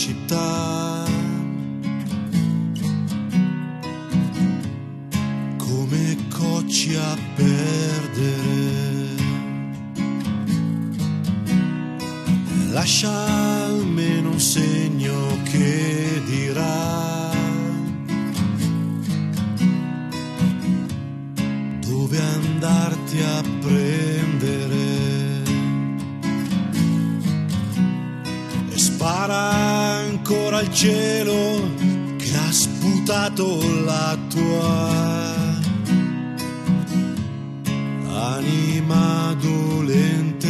città, come cocci a perdere. Lascia almeno un segno che dirà dove andarti a prendere, e spara ancora al cielo che ha sputato la tua anima dolente.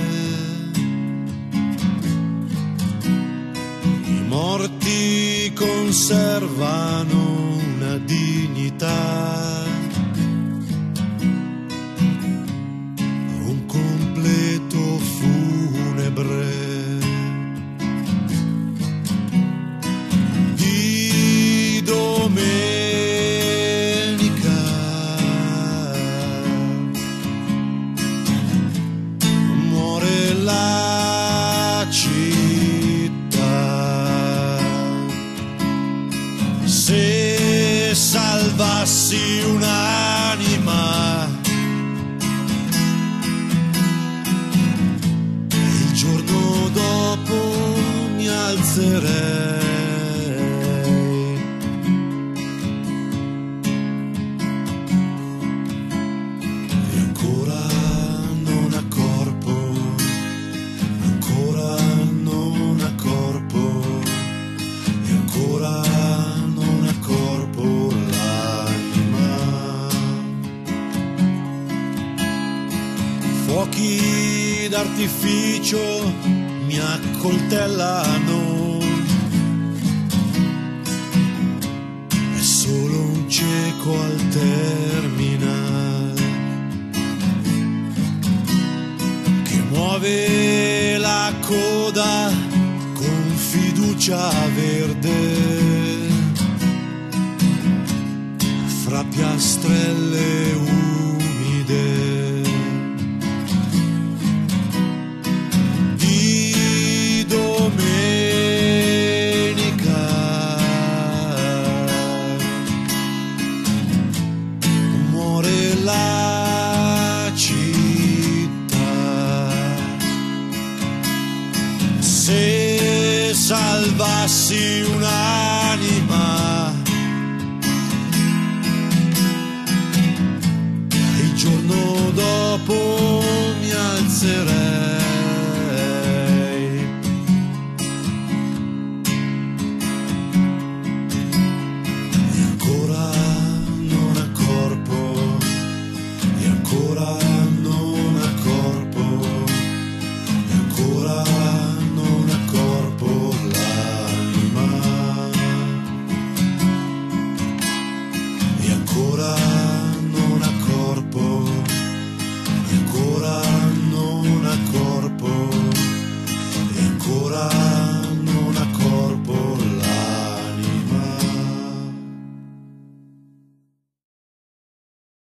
I morti conservano una dignità, un completo funebre. Di domenica muore la città. Se salvassi un'anima, il giorno dopo mi alzerei. E ancora non ha corpo, ancora non ha corpo, e ancora non ha corpo l'anima. Fuochi d'artificio mi accoltellano, è solo un cieco al terminal che muove la coda con fiducia verde fra piastrelle umide. La città, se salvassi un'anima, il giorno dopo mi alzerei. E ancora non ha corpo, e ancora